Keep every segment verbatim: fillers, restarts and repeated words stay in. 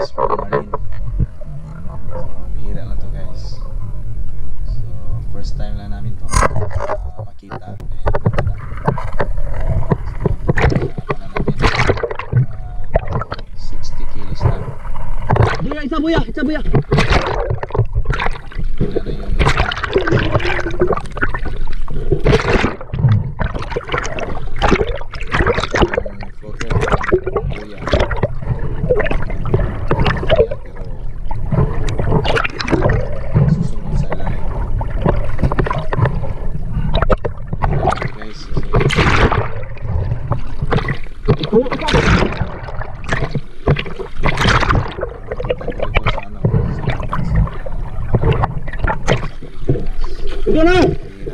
guys, Blue Marine. So, bihira lang to guys. So, first time lang namin to uh, makita. Eh, nakita. So, ano namin, uh, sixty kilos lang. Buya, isa buya, isa buya. Wala na yung isa. Ito na!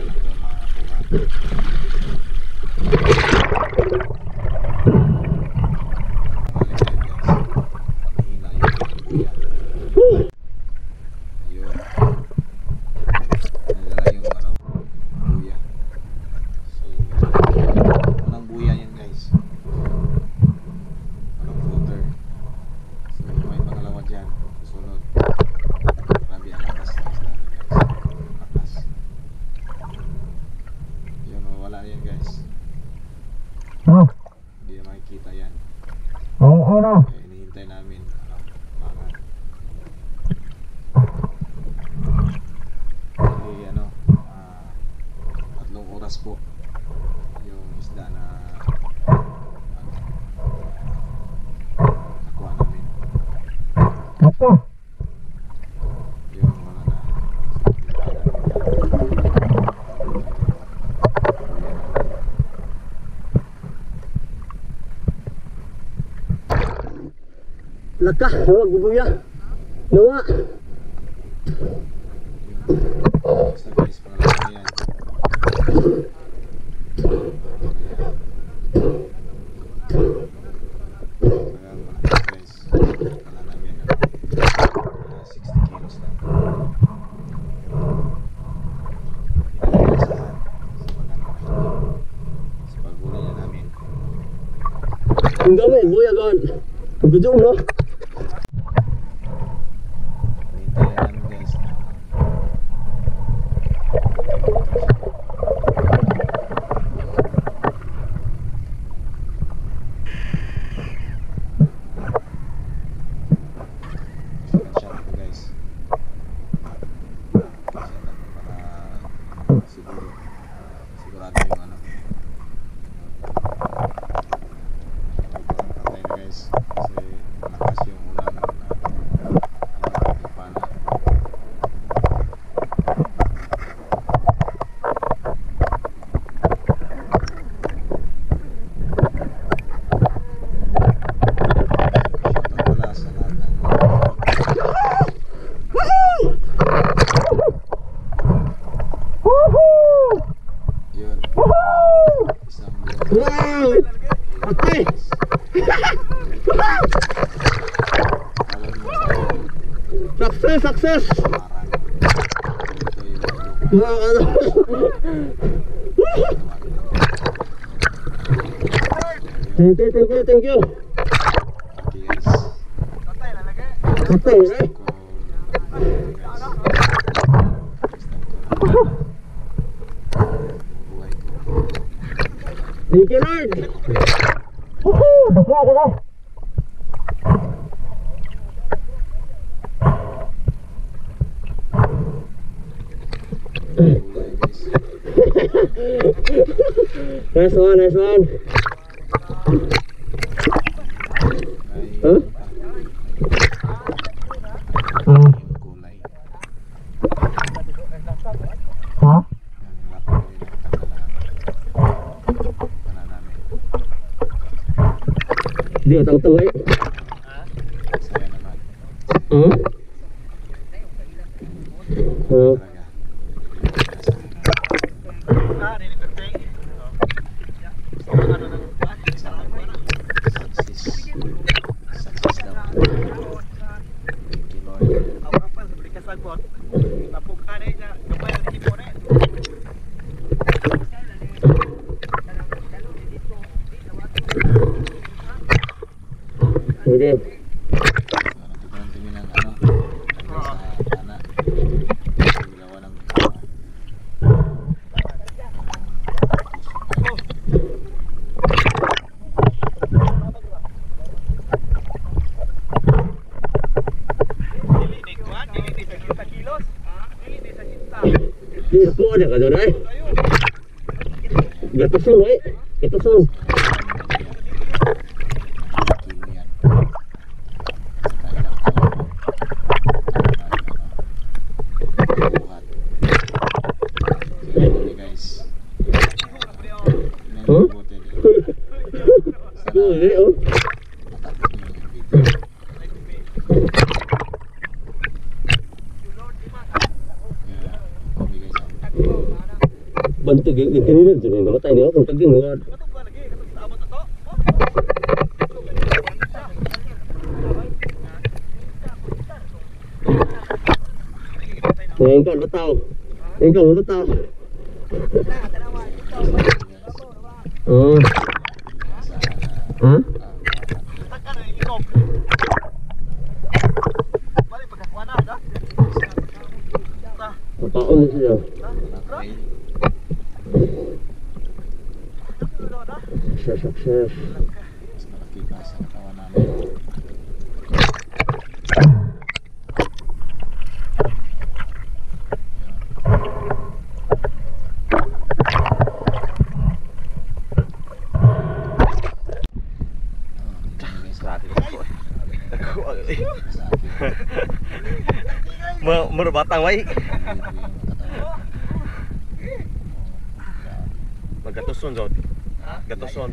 Hindi na makikita yan. Oo, oh, ano? Kaya hinihintay namin ano, mangan. Kasi ano uh, tatlong oras po yung isda na ano, nakuha namin. Apa? Yun, wala na. Laka, huwag bubuya. Nawa. Basta guys, pangalaman yan. Tagal malaki guys. Kala namin uh, sixty kilos lang. Sa paghuli niya namin. Ang dami, buya gan. Pagkudong, no? Sigurado yung ano patay na guys kasi malakas yung ulan na pana. Wala sa lahat ng yun. Isang Wow! Patay! Success, success! Wow, ano? Thank you, thank you, thank you. Okay guys. Patay, eh? Thank you, Lord! Woohoo! Dapwa ko na! Nice one, nice one! Huh? Hmm. Huh? Dia tahu tahu eh. Saya naman. Hmm? Oh. Ini. Sige, nakuha na ka doon ay. Gatuson ay. Gatuson. Kilo yan. Saka ilang tao. Buhat. So, ito guys. Huh? Mabuti din. Huli oh. Matapos nyo yung video. Yeah. Kami guys. Bantog yung kanina dyan. Namatay niya ako. Kung tagin. Ngayon ka, lutaw. Ngayon ka, lutaw. Oh. Ha? Papaon na siya. Success, success. Mas malaki pa sa katawan namin. Murah batang baik. Magatuson jod. Gatuson.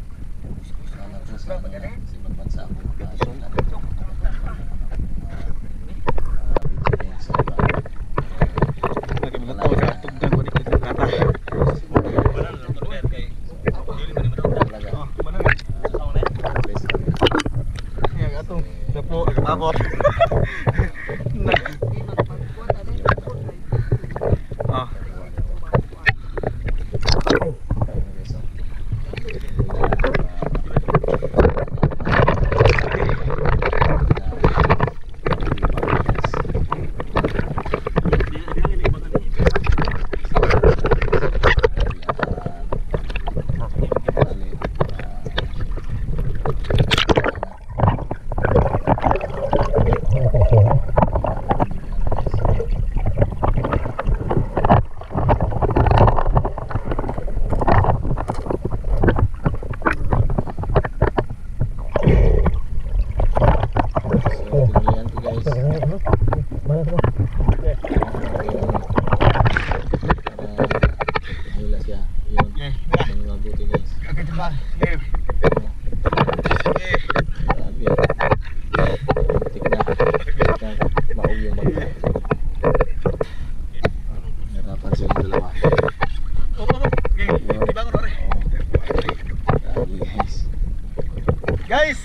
Guys,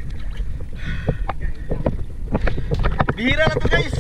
bihira na to guys.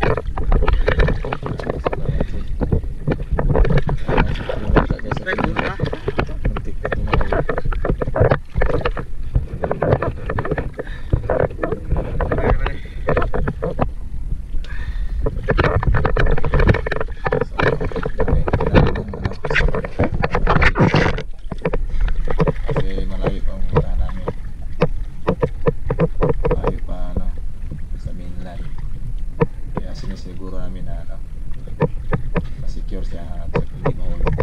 Siguro namin na ano, ma-secure siya at hindi mahulog.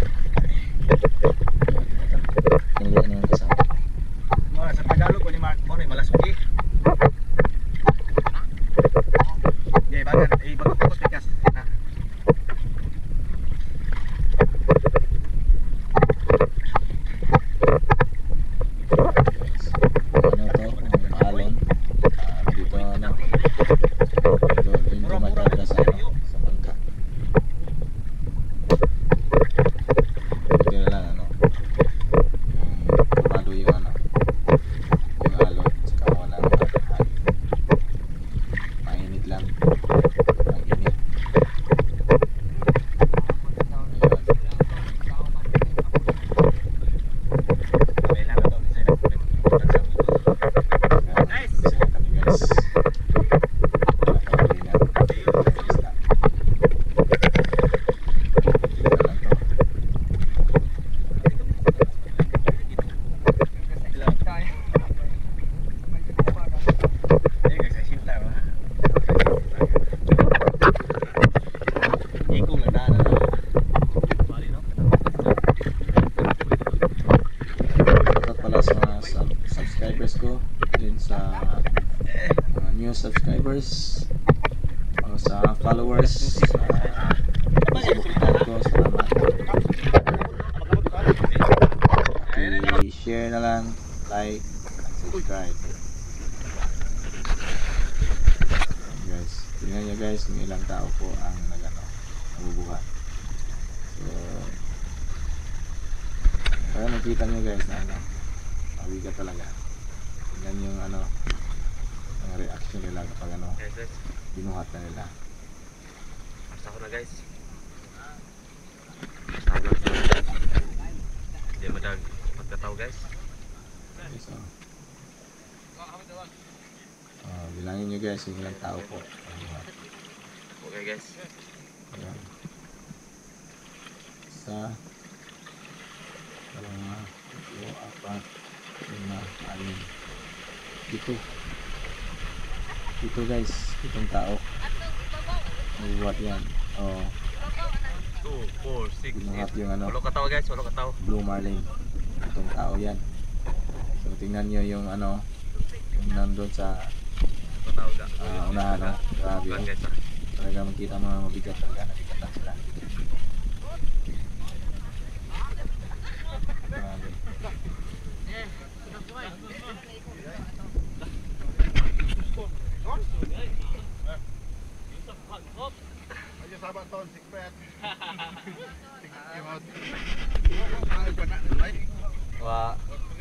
Kaya ano yung kasama? Mga sa Tagalog ko ni Mark mo rin malasuki. Okay, bagan, eh bago ko tekas. new subscribers o sa followers sa Facebook account ko. Salamat. I-share na lang, like, and subscribe. Guys, tingnan nyo guys kung ilang tao po ang nagano, nabubuhat. So, kaya nakita nyo guys na ano, mabigat talaga. Tingnan yung ano, ang reaction nila kapag ano, binuhat na nila. Basta ko na guys. Basta ko na. Hindi madag pagkataw guys. Okay, so, uh, bilangin nyo guys yung ilang tao po ang binuhat. Okay guys. Ayan. Isa, dalawa, tatlo, apat, lima, anim. Dito. Dito guys, itong tao. Bubuhat yan. Oh, two, four, six, binuhat eight. yung ano, Walo kataw guys, walo kataw. blue marlin. Itong tao yan. So tingnan nyo yung ano, yung nandun sa Kataw ga. uh, unahan, no? Grabe, Bukan oh. guys ah. Talaga makita mga mabigat talaga, nabigat lang sila. Grabe. Ayo sahabat ton sikpet. Wa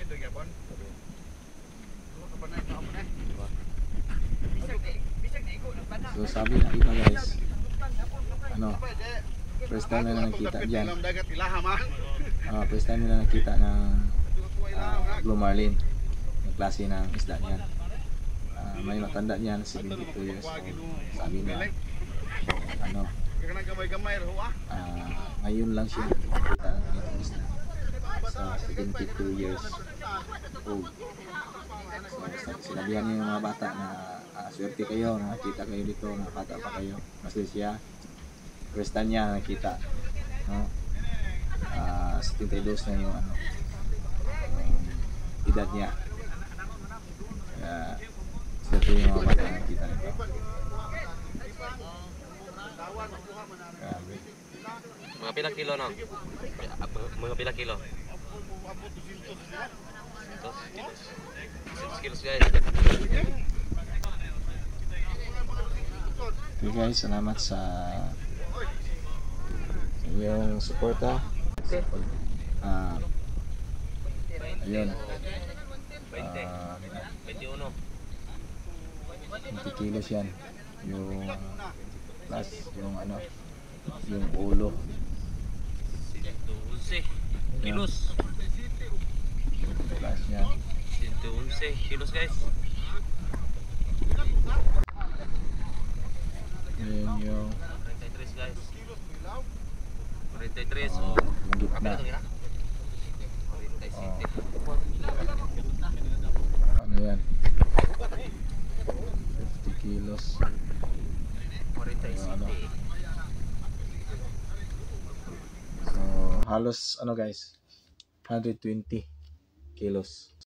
So sabi ng iba guys, ano, first time nila nakita dyan, dagat ilaham ah. uh, first time nila nakita ng uh, blue marlin, yung klase ng isda niyan. Uh, may matanda niyan, seventy-two years old. Sabi niya, ano, Kanang gamay-gamay ro ah. uh, ngayon lang siya nakita ng ganitong isda sa seventy-two years old. So sinabihan niya yung mga bata na uh, swerte kayo, nakakita kayo dito, mga bata pa kayo. Kasi siya first time niya nakita, no? Uh, seventy-two na yung ano, yung edad niya. Kaya swerte yung mga bata na nakita nito. Grabe. mga pila kilo no? Mga pila kilo? Dos kilos. Six kilos guys. Okay guys, salamat sa sa iyong suporta. Ah, ayun. Ah, twenty-one. twenty kilos yan. Yung plus yung ano, yung ulo. eleven kilos. Plus yan. eleven kilos guys. Yun yung forty-three guys. forty-three oh, oh. yung gitna. Ano yan? fifty kilos. Ano, so halos ano guys, one hundred twenty kilos.